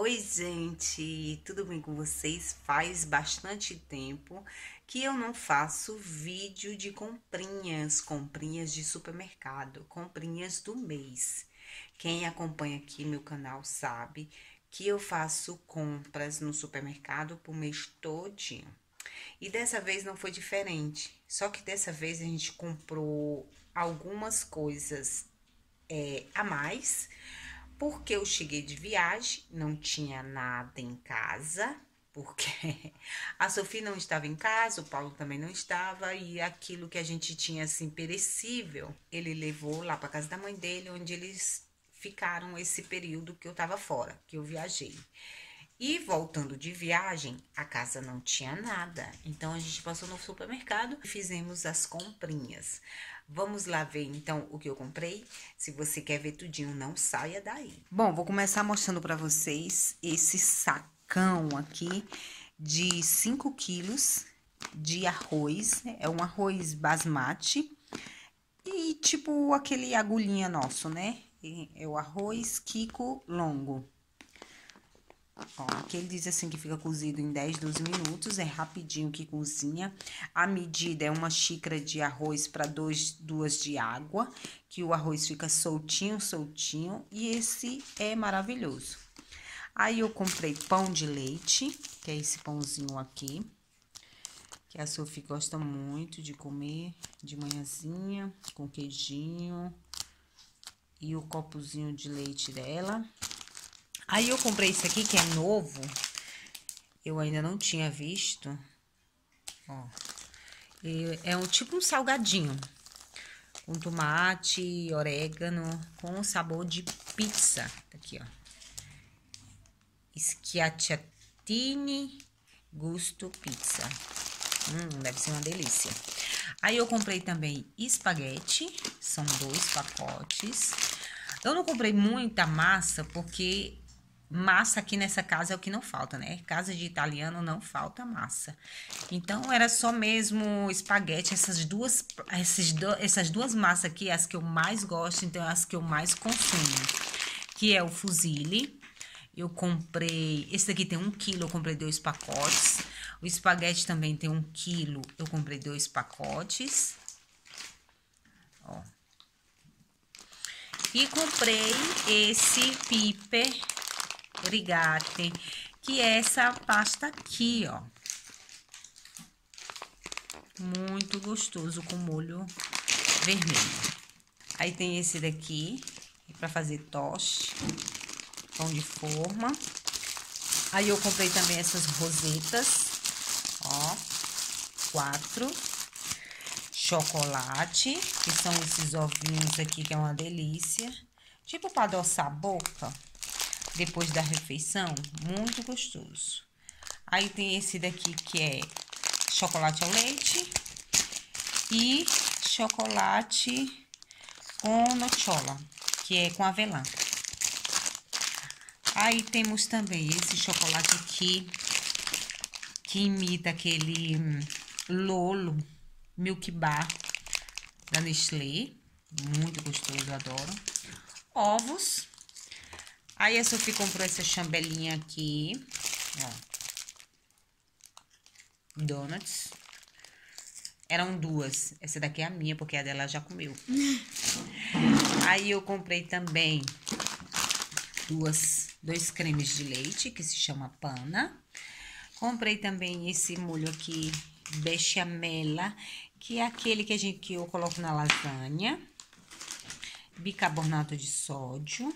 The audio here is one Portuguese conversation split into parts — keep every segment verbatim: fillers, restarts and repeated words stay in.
Oi, gente, tudo bem com vocês? Faz bastante tempo que eu não faço vídeo de comprinhas, comprinhas de supermercado, comprinhas do mês. Quem acompanha aqui meu canal sabe que eu faço compras no supermercado pro mês todinho. E dessa vez não foi diferente, só que dessa vez a gente comprou algumas coisas é, a mais porque eu cheguei de viagem, não tinha nada em casa, porque a Sofia não estava em casa, o Paulo também não estava, e aquilo que a gente tinha assim perecível, ele levou lá para casa da mãe dele, onde eles ficaram esse período que eu estava fora, que eu viajei. E voltando de viagem, a casa não tinha nada. Então a gente passou no supermercado e fizemos as comprinhas. Vamos lá ver então o que eu comprei. Se você quer ver tudinho, não saia daí. Bom, vou começar mostrando para vocês esse sacão aqui de cinco quilos de arroz. É um arroz basmati e tipo aquele agulhinha nosso, né? É o arroz Kiko longo. Ó, aqui ele diz assim que fica cozido em dez, doze minutos, é rapidinho que cozinha. A medida é uma xícara de arroz para duas de água, que o arroz fica soltinho, soltinho, e esse é maravilhoso. Aí eu comprei pão de leite, que é esse pãozinho aqui, que a Sofia gosta muito de comer de manhãzinha, com queijinho, e o copozinho de leite dela. Aí eu comprei esse aqui, que é novo, eu ainda não tinha visto, ó, é um tipo um salgadinho, com tomate, orégano, com sabor de pizza, tá aqui, ó, Schiacciatini Gusto Pizza, hum, deve ser uma delícia. Aí eu comprei também espaguete, são dois pacotes, eu não comprei muita massa, porque massa aqui nessa casa é o que não falta, né? Casa de italiano não falta massa. Então, era só mesmo espaguete, essas duas, esses do, essas duas massas aqui, as que eu mais gosto, então, as que eu mais consumo. Que é o fusilli. Eu comprei, esse daqui tem um quilo, eu comprei dois pacotes. O espaguete também tem um quilo, eu comprei dois pacotes. Ó. E comprei esse piper rigate, que é essa pasta aqui, ó. Muito gostoso, com molho vermelho. Aí tem esse daqui, para fazer toste, pão de forma. Aí eu comprei também essas rosetas, ó, quatro. Chocolate, que são esses ovinhos aqui, que é uma delícia. Tipo para adoçar a boca depois da refeição, muito gostoso. Aí tem esse daqui que é chocolate ao leite e chocolate com nocciola, que é com avelã. Aí temos também esse chocolate aqui, que imita aquele Lolo Milk Bar da Nestlé, muito gostoso, eu adoro. Ovos. Aí a Sofia comprou essa chambelinha aqui, ó. Donuts. Eram duas. Essa daqui é a minha, porque a dela já comeu. Aí eu comprei também duas, dois cremes de leite, que se chama Pana. Comprei também esse molho aqui, bechamela, que é aquele que, a gente, que eu coloco na lasanha. Bicarbonato de sódio.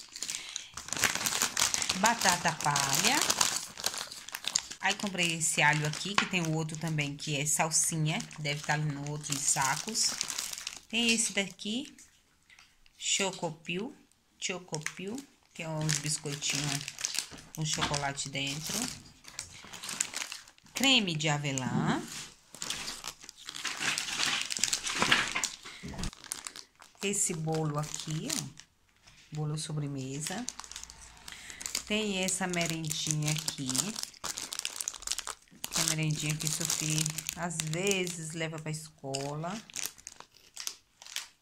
Batata palha. Aí comprei esse alho aqui, que tem o outro também, que é salsinha, deve estar ali no outros sacos. Tem esse daqui, Chocopil, Chocopil, que é uns biscoitinhos com chocolate dentro. Creme de avelã. Esse bolo aqui, ó, bolo sobremesa. Tem essa merendinha aqui. Essa merendinha que Sofia às vezes leva pra escola.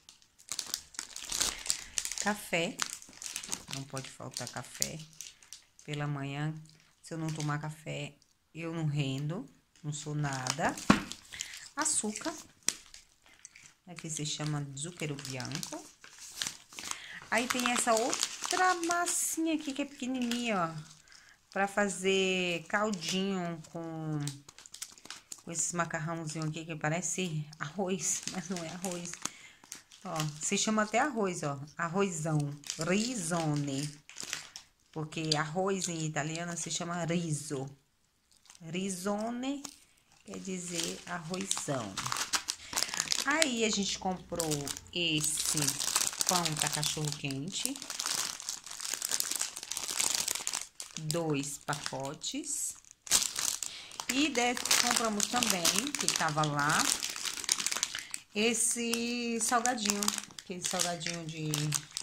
Café. Não pode faltar café. pela manhã. Se eu não tomar café, eu não rendo, não sou nada. Açúcar, aqui se chama zucchero bianco. Aí tem essa outra massinha aqui que é pequenininha, ó, pra fazer caldinho com, com esses macarrãozinhos aqui que parece arroz, mas não é arroz. Ó, se chama até arroz, ó, arrozão, risone, porque arroz em italiano se chama riso. Risone quer dizer arrozão. Aí a gente comprou esse pão para cachorro quente, dois pacotes. E de, compramos também, que tava lá, esse salgadinho, aquele salgadinho de,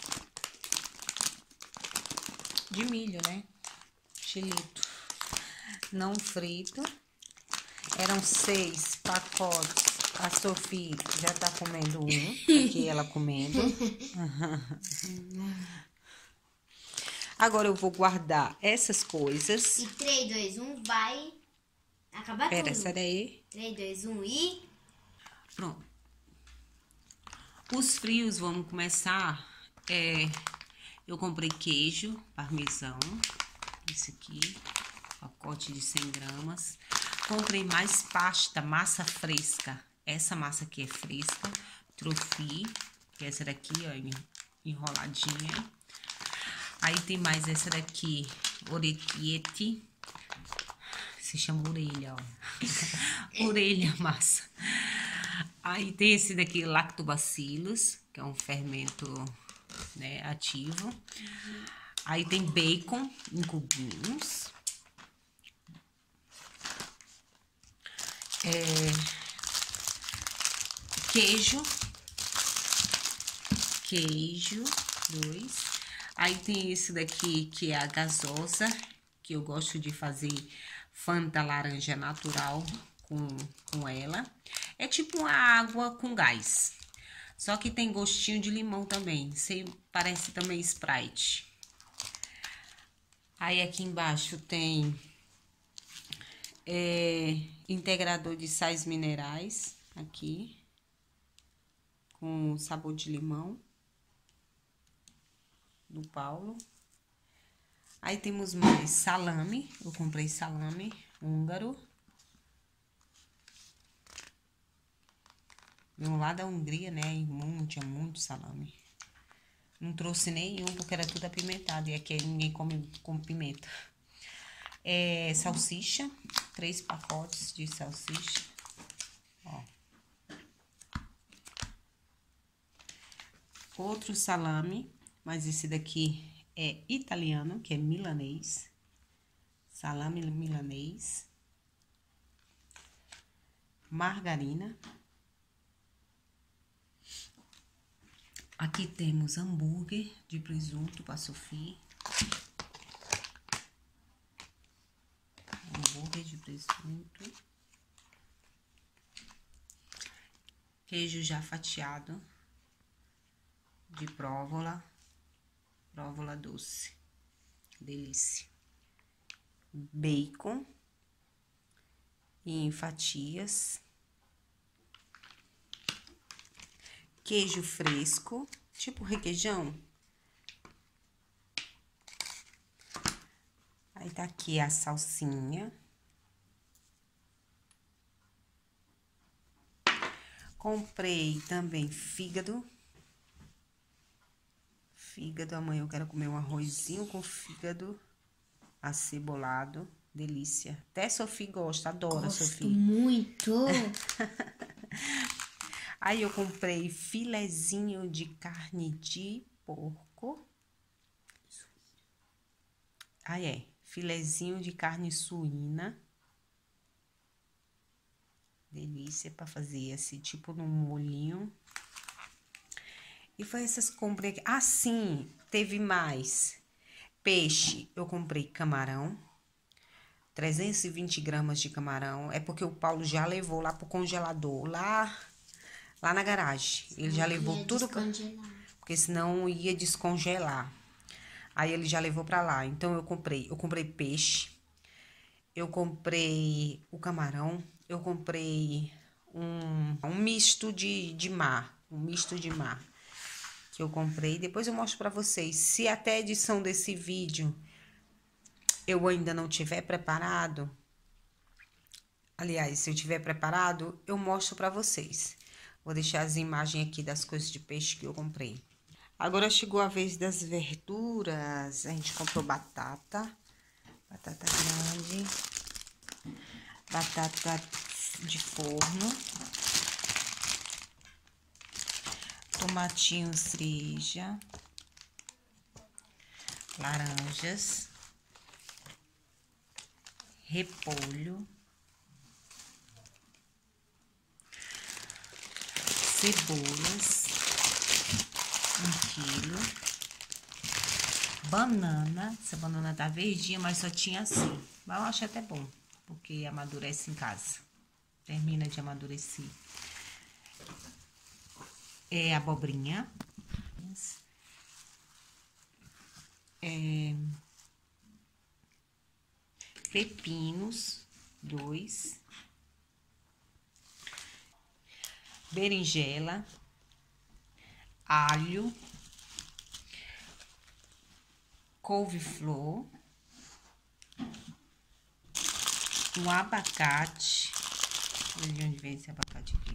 de milho, né? Chilito, não frito. Eram seis pacotes. A Sophie já tá comendo um, aqui ela comendo. Agora eu vou guardar essas coisas. E três, dois, um, vai acabar Pera, tudo. sai daí. três, dois, um e... Pronto. Os frios, vamos começar. É, eu comprei queijo parmesão. Esse aqui, pacote de cem gramas. Comprei mais pasta, massa fresca. Essa massa aqui é fresca. Trofi, que é essa daqui, ó, enroladinha. Aí tem mais essa daqui, orecchiette. Se chama orelha, ó. Orelha, massa. Aí tem esse daqui, lactobacillus, que é um fermento, né, ativo. Aí tem bacon em cubinhos. É... Queijo, queijo, dois. Aí tem esse daqui que é a gasosa, que eu gosto de fazer Fanta laranja natural com, com ela. É tipo uma água com gás, só que tem gostinho de limão também, sei, parece também Sprite. Aí aqui embaixo tem é, integrador de sais minerais, aqui. Com sabor de limão, do Paulo. Aí temos mais salame, eu comprei salame húngaro. Veio lá da Hungria, né, irmão, tinha muito salame. Não trouxe nenhum, porque era tudo apimentado, e aqui ninguém come com pimenta. É, salsicha, três pacotes de salsicha, ó. Outro salame, mas esse daqui é italiano, que é milanês. Salame milanês. Margarina. Aqui temos hambúrguer de presunto para Sophie. Hambúrguer de presunto. Queijo já fatiado. De próvola, próvola doce, delícia. Bacon em fatias. Queijo fresco, tipo requeijão. Aí tá aqui a salsinha. Comprei também fígado. Fígado, amanhã eu quero comer um arrozinho com fígado acebolado, delícia. Até Sophie gosta, adora, Gosto Sophie. muito. Aí eu comprei filezinho de carne de porco. Ah, é, filezinho de carne suína. Delícia para fazer esse tipo num molhinho. E foi essas compras aqui. Ah, sim, teve mais. Peixe, eu comprei camarão. trezentos e vinte gramas de camarão. É porque o Paulo já levou lá pro congelador, lá, lá na garagem. Ele já levou tudo, pra, porque senão ia descongelar. Aí ele já levou pra lá. Então eu comprei, eu comprei peixe, eu comprei o camarão, eu comprei um, um misto de, de mar, um misto de mar que eu comprei. Depois eu mostro pra vocês. Se até a edição desse vídeo eu ainda não tiver preparado, aliás, se eu tiver preparado, eu mostro pra vocês. Vou deixar as imagens aqui das coisas de peixe que eu comprei. Agora chegou a vez das verduras. A gente comprou batata, batata grande, batata de forno, tomatinho cereja, laranjas, repolho, cebolas, um quilo, banana. Essa banana tá verdinha, mas só tinha assim. Mas eu acho até bom, porque amadurece em casa. Termina de amadurecer. É abobrinha. É, pepinos, dois. Berinjela, alho, couve-flor, um abacate. Olha de onde vem esse abacate aqui.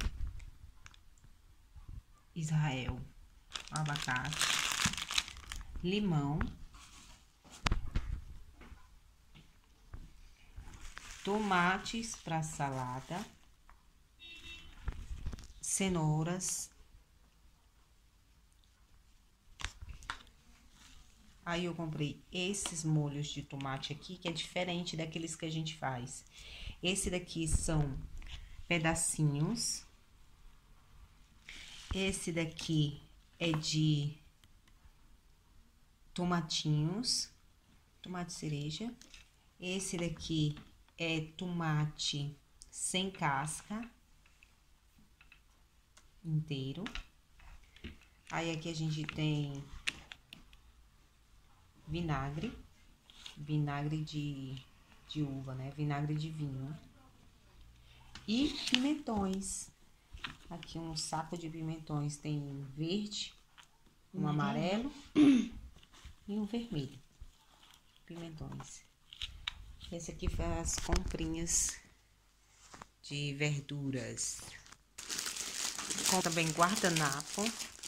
Israel, um abacate, limão, tomates para salada, cenouras. Aí eu comprei esses molhos de tomate aqui, que é diferente daqueles que a gente faz. Esse daqui são pedacinhos. Esse daqui é de tomatinhos, tomate cereja. Esse daqui é tomate sem casca, inteiro. Aí aqui a gente tem vinagre, vinagre de, de uva, né? Vinagre de vinho. E pimentões. Aqui um saco de pimentões, tem verde, um amarelo e um vermelho. Pimentões. Esse aqui foi as comprinhas de verduras. Com também guardanapo,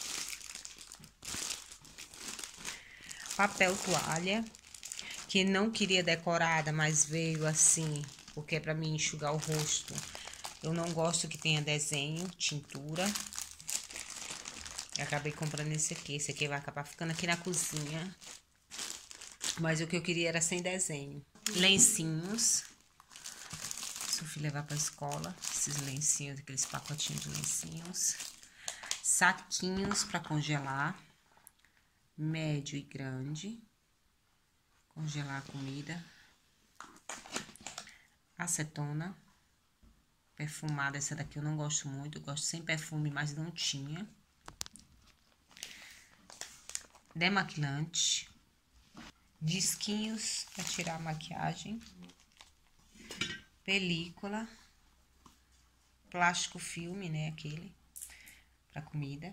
papel toalha, que não queria decorada, mas veio assim, porque é pra mim enxugar o rosto. Eu não gosto que tenha desenho, tintura. Eu acabei comprando esse aqui. Esse aqui vai acabar ficando aqui na cozinha. Mas o que eu queria era sem desenho. Lencinhos. Se eu fui levar pra escola, esses lencinhos, aqueles pacotinhos de lencinhos. Saquinhos pra congelar. Médio e grande. Congelar a comida. Acetona. Perfumada, essa daqui eu não gosto muito. Eu gosto sem perfume, mas não tinha. Demaquilante. Disquinhos para tirar a maquiagem. Película. Plástico filme, né? Aquele. Para comida.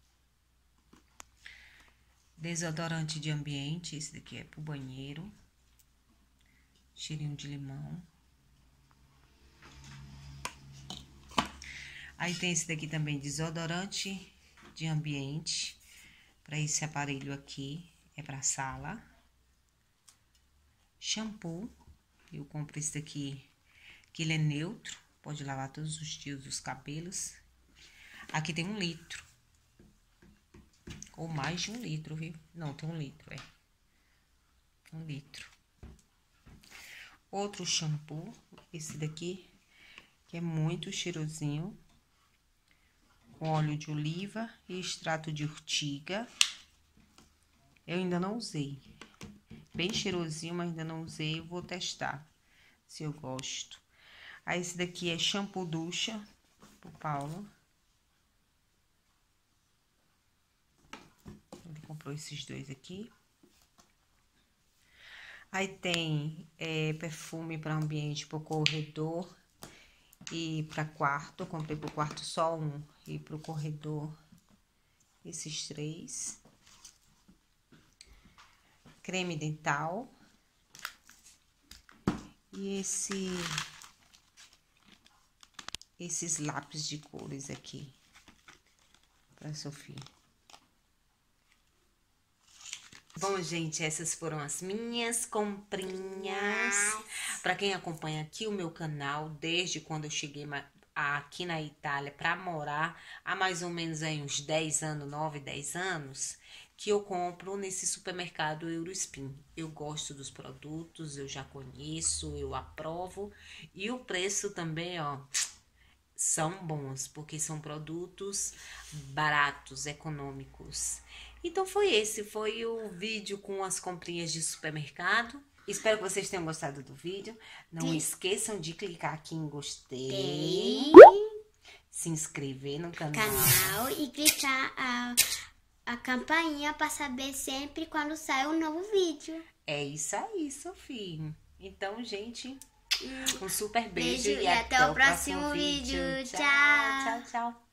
Desodorante de ambiente. Esse daqui é pro banheiro. Cheirinho de limão. Aí tem esse daqui também, desodorante de ambiente. Para esse aparelho aqui, é para sala. Shampoo. Eu compro esse daqui, que ele é neutro. Pode lavar todos os dias os cabelos. Aqui tem um litro. Ou mais de um litro, viu? Não, tem um litro, é. Um litro. Outro shampoo, esse daqui, que é muito cheirosinho. Com óleo de oliva e extrato de urtiga. Eu ainda não usei. Bem cheirosinho, mas ainda não usei. Eu vou testar se eu gosto. Aí esse daqui é shampoo ducha pro Paulo. Ele comprou esses dois aqui. Aí tem é, perfume para ambiente, para o corredor e para quarto. Eu comprei para o quarto só um e para o corredor esses três. Creme dental. E esse, esses lápis de cores aqui para Sofia. Bom, gente, essas foram as minhas comprinhas. Para quem acompanha aqui o meu canal, desde quando eu cheguei aqui na Itália para morar, há mais ou menos aí uns dez anos, nove, dez anos, que eu compro nesse supermercado Eurospin. Eu gosto dos produtos, eu já conheço, eu aprovo. E o preço também, ó, são bons, porque são produtos baratos, econômicos. Então foi esse, foi o vídeo com as comprinhas de supermercado. Espero que vocês tenham gostado do vídeo. Não Sim. esqueçam de clicar aqui em gostei, Tem se inscrever no canal, canal e clicar a, a campainha para saber sempre quando sai um novo vídeo. É isso aí, Sofia. Então, gente, um super beijo, Beijo e, e até, até o o próximo, próximo vídeo. vídeo. Tchau, Tchau. tchau, tchau.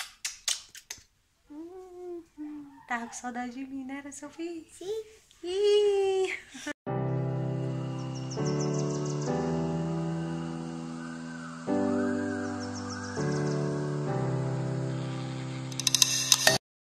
Hum, hum, tava com saudade de mim, né, Sofia? Sim. Ih.